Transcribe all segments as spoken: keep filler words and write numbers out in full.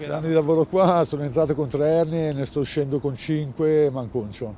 Sei anni di lavoro qua, sono entrato con tre ernie, ne sto uscendo con cinque, manconcio.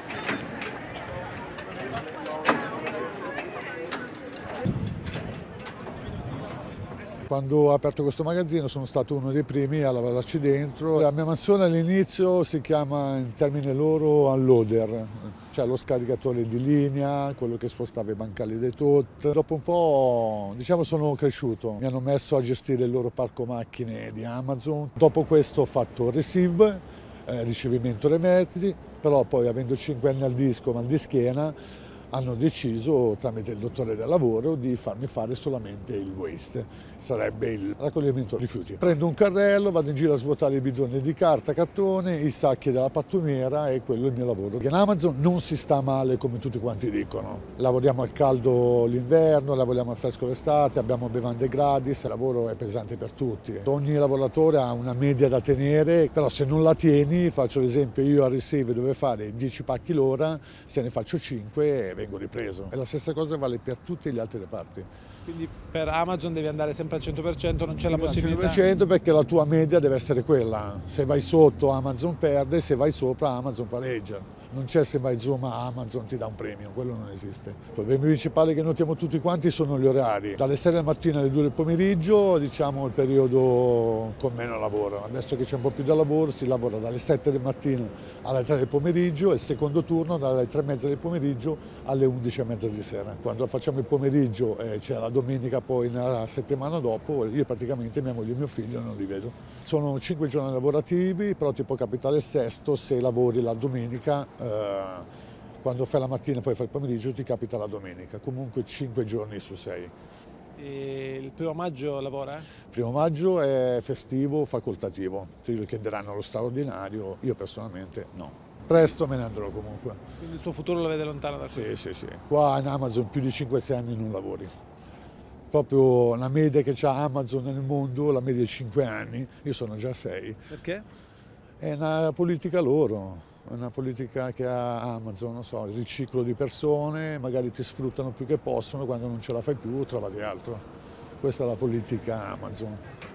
Quando ho aperto questo magazzino sono stato uno dei primi a lavorarci dentro. La mia mansione all'inizio si chiama in termine loro unloader, cioè lo scaricatore di linea, quello che spostava i bancali dei tot. Dopo un po', diciamo, sono cresciuto, mi hanno messo a gestire il loro parco macchine di Amazon. Dopo questo ho fatto receive, eh, ricevimento delle merci, però poi avendo cinque anni al disco, mal di schiena, hanno deciso tramite il dottore del lavoro di farmi fare solamente il waste, sarebbe il raccoglimento rifiuti. Prendo un carrello, vado in giro a svuotare i bidoni di carta, cartone, i sacchi della pattumiera e quello è il mio lavoro. In Amazon non si sta male come tutti quanti dicono. Lavoriamo al caldo l'inverno, lavoriamo al fresco l'estate, abbiamo bevande gratis, il lavoro è pesante per tutti. Ogni lavoratore ha una media da tenere, però se non la tieni, faccio l'esempio, io a Receive dove fare dieci pacchi l'ora, se ne faccio cinque vengo ripreso. E la stessa cosa vale per tutti gli altri reparti. Quindi per Amazon devi andare sempre al cento per cento, non c'è la possibilità? Al cento per cento perché la tua media deve essere quella. Se vai sotto Amazon perde, se vai sopra Amazon pareggia. Non c'è se vai giù ma Amazon ti dà un premio, quello non esiste. I problemi principali che notiamo tutti quanti sono gli orari. Dalle sei del mattino alle due del pomeriggio, diciamo il periodo con meno lavoro. Adesso che c'è un po' più da lavoro si lavora dalle sette del mattino alle tre del pomeriggio e il secondo turno dalle tre e mezza del pomeriggio alle undici e mezza di sera. Quando facciamo il pomeriggio e eh, c'è la domenica poi nella settimana dopo, io praticamente mia moglie e mio figlio non li vedo. Sono cinque giorni lavorativi, però ti può capitare il sesto se lavori la domenica. Eh, quando fai la mattina e poi fai il pomeriggio ti capita la domenica, comunque cinque giorni su sei. E il primo maggio lavora? Il primo maggio è festivo, facoltativo, ti chiederanno lo straordinario, io personalmente no. Presto me ne andrò comunque. Quindi il suo futuro lo vede lontano da qui? Sì, sì, sì. Qua in Amazon più di cinque sei anni non lavori. Proprio la media che c'ha Amazon nel mondo, la media è cinque anni, io sono già sei. Perché? È una politica loro. È una politica che ha Amazon, non so, il riciclo di persone, magari ti sfruttano più che possono, quando non ce la fai più trovate altro. Questa è la politica Amazon.